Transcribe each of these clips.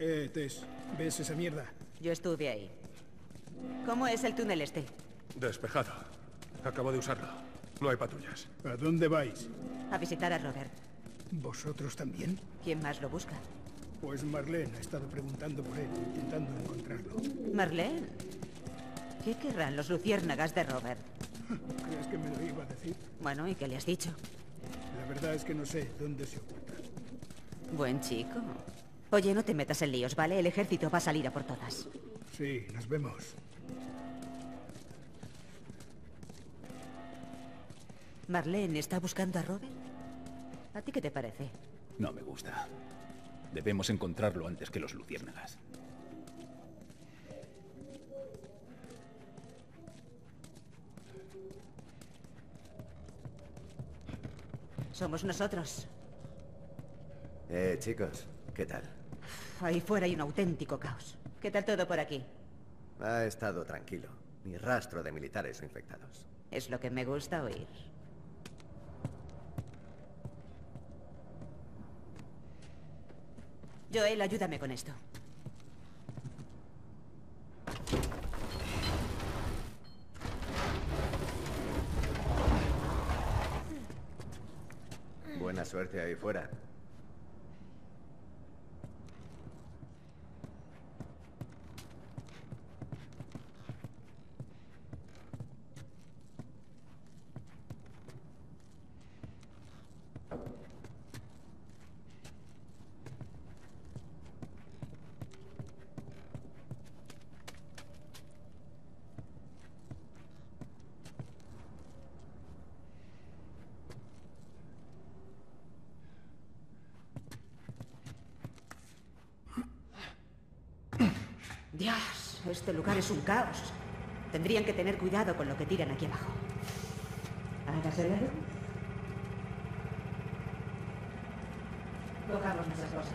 Tess, ¿ves esa mierda? Yo estuve ahí. ¿Cómo es el túnel este? Despejado. Acabo de usarlo. No hay patrullas. ¿A dónde vais? A visitar a Robert. ¿Vosotros también? ¿Quién más lo busca? Pues Marlene ha estado preguntando por él, intentando encontrarlo. ¿Marlene? ¿Qué querrán los luciérnagas de Robert? ¿Crees que me lo iba a decir? Bueno, ¿y qué le has dicho? La verdad es que no sé dónde se oculta. Buen chico. Oye, no te metas en líos, ¿vale? El ejército va a salir a por todas. Sí, nos vemos. ¿Marlene está buscando a Robert? ¿A ti qué te parece? No me gusta. Debemos encontrarlo antes que los luciérnagas. Somos nosotros. Chicos, ¿qué tal? Ahí fuera hay un auténtico caos. ¿Qué tal todo por aquí? Ha estado tranquilo. Ni rastro de militares infectados. Es lo que me gusta oír. Joel, ayúdame con esto. Buena suerte ahí fuera. Dios, este lugar es un caos. Tendrían que tener cuidado con lo que tiran aquí abajo. ¿Hágaselo? Cojamos nuestras cosas.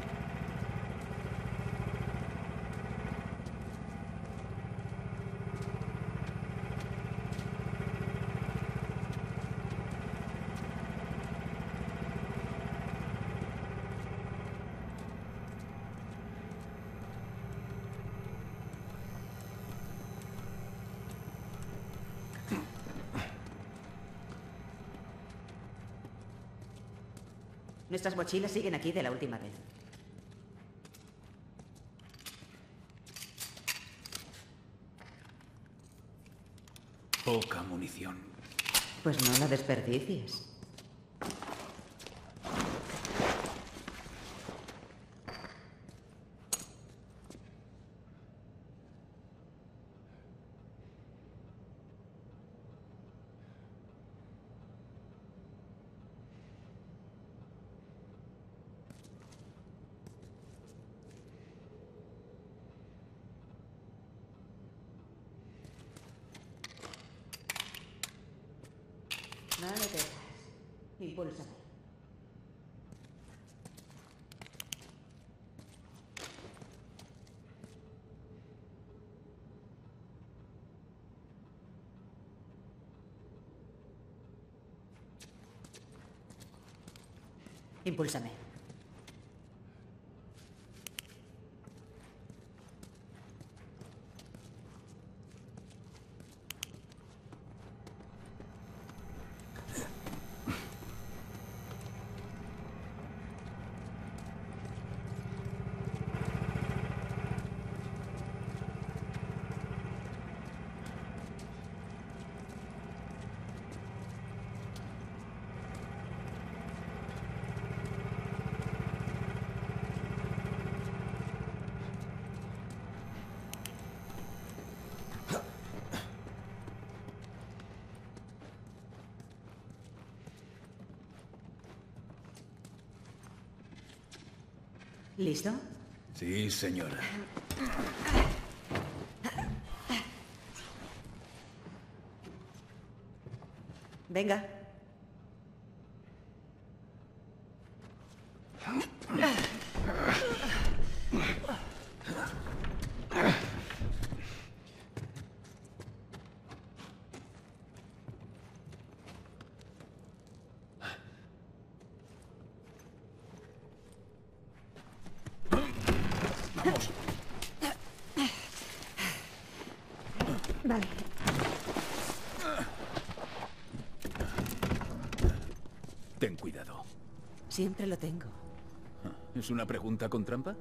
Nuestras mochilas siguen aquí de la última vez. Poca munición. Pues no la desperdicies. Vale, Texas. Impúlsame. Impúlsame. ¿Listo? Sí, señora. Venga. Vamos. Vale. Ten cuidado. Siempre lo tengo. ¿Es una pregunta con trampa?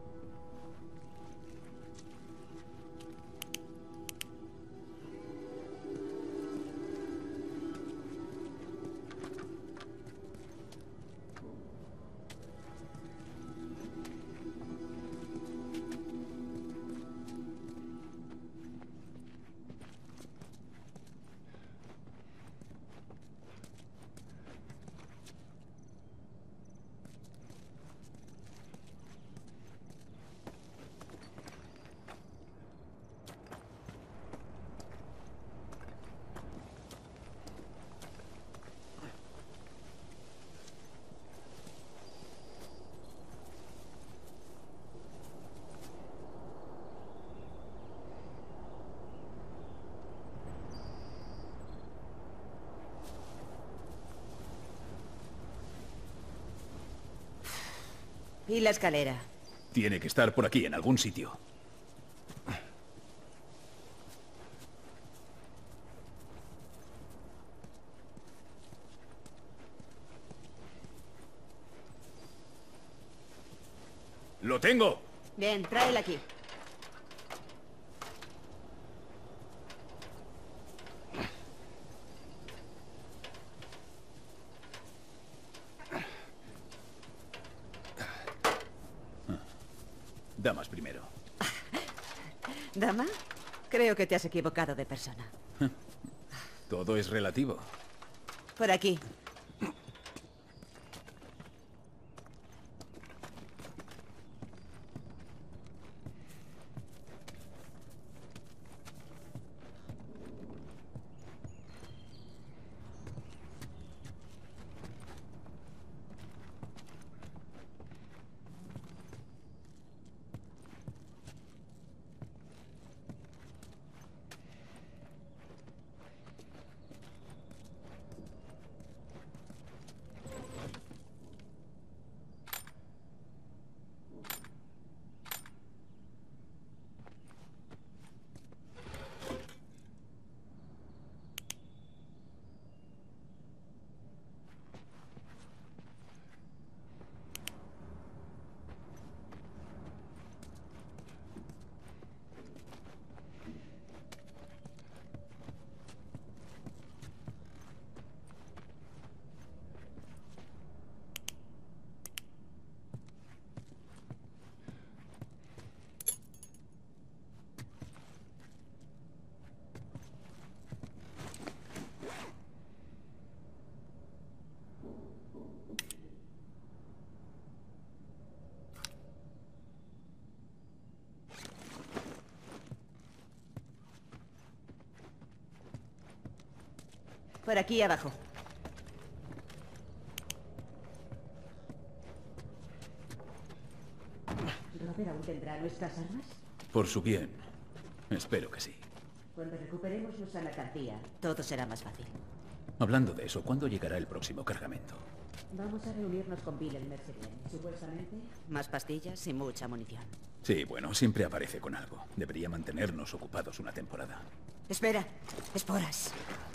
¿Y la escalera? Tiene que estar por aquí, en algún sitio. ¡Lo tengo! Bien, tráela aquí. Damas primero. ¿Dama? Creo que te has equivocado de persona. Todo es relativo. Por aquí. Por aquí abajo. ¿Robert aún tendrá nuestras armas? Por su bien. Espero que sí. Cuando recuperemos nuestra mercancía, todo será más fácil. Hablando de eso, ¿cuándo llegará el próximo cargamento? Vamos a reunirnos con Bill el mes que viene. Supuestamente, más pastillas y mucha munición. Sí, bueno, siempre aparece con algo. Debería mantenernos ocupados una temporada. Espera, esporas.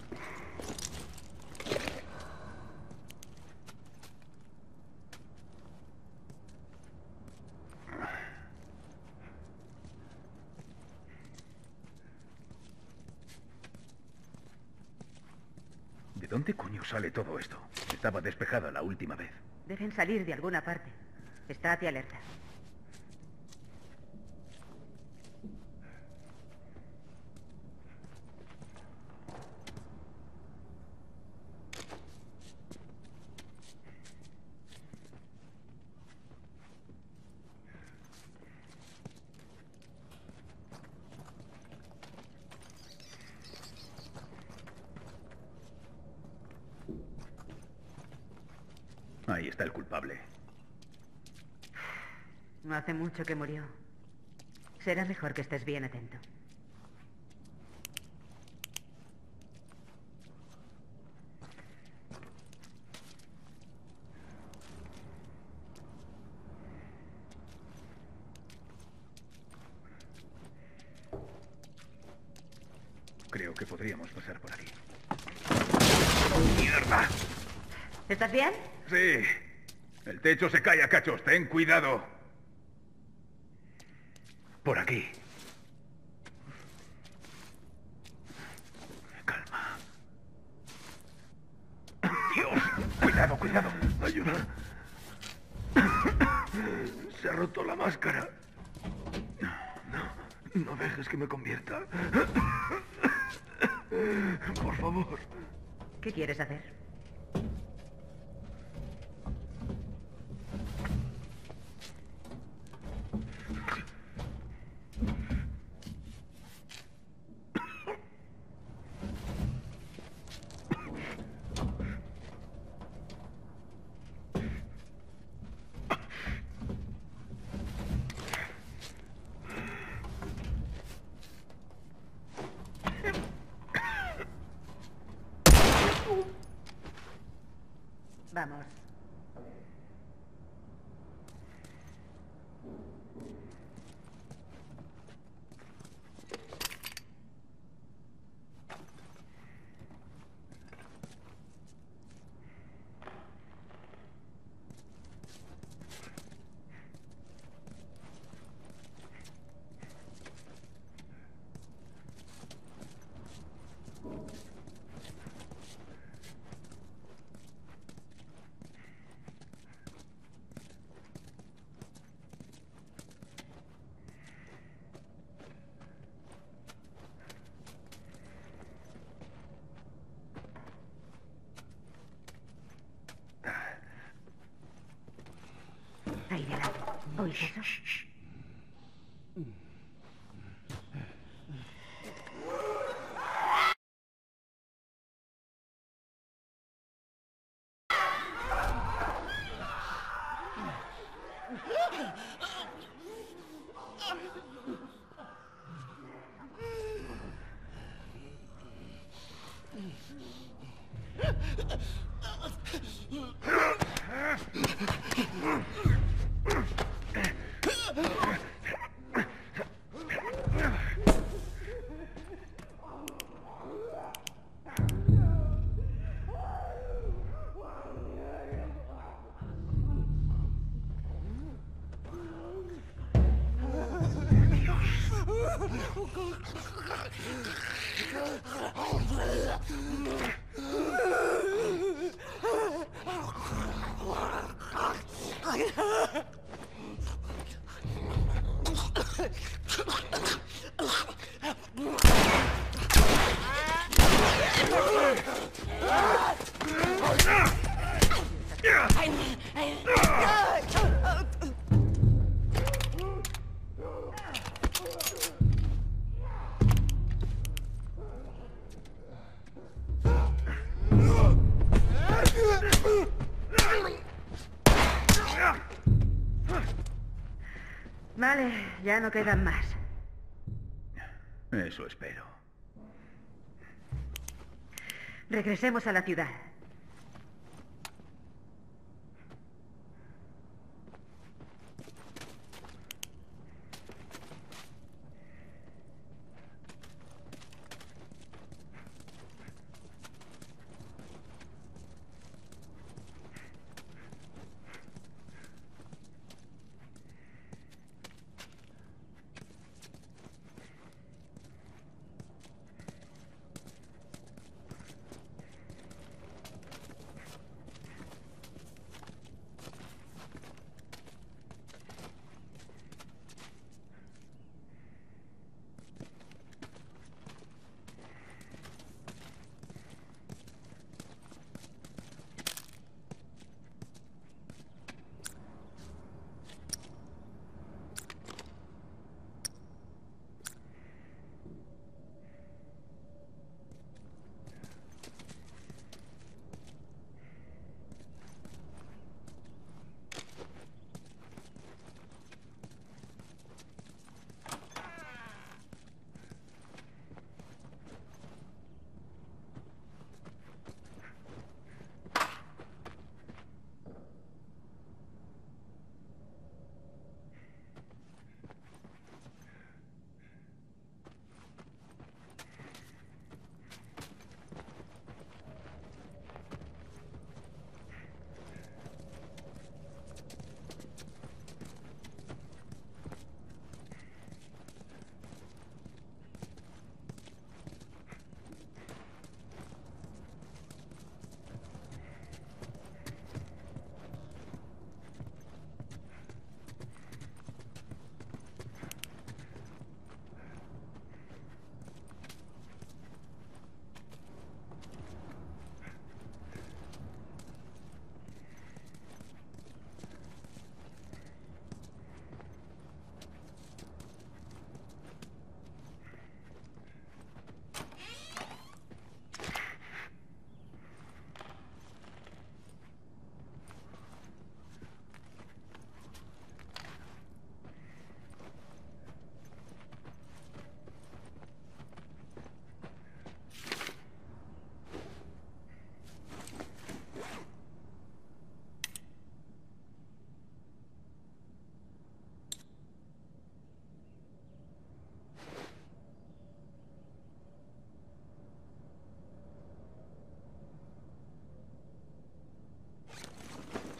¿De dónde coño sale todo esto? Estaba despejada la última vez. Deben salir de alguna parte. Estate alerta. Ahí está el culpable. No hace mucho que murió. Será mejor que estés bien atento. Creo que podríamos pasar por aquí. ¡Mierda! ¿Estás bien? Sí. El techo se cae a cachos. Ten cuidado. Por aquí. Calma. Dios. Cuidado, cuidado. Ayuda. Se ha roto la máscara. No dejes que me convierta. Por favor. ¿Qué quieres hacer? Vamos. Ahí de lado. ¿Oís eso? Vale, ya no quedan más. Eso espero. Regresemos a la ciudad.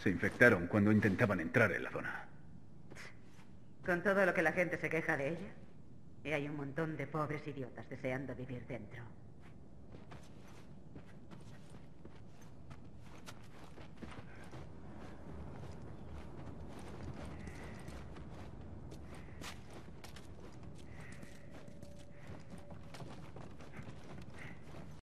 Se infectaron cuando intentaban entrar en la zona. Con todo lo que la gente se queja de ella, y hay un montón de pobres idiotas deseando vivir dentro.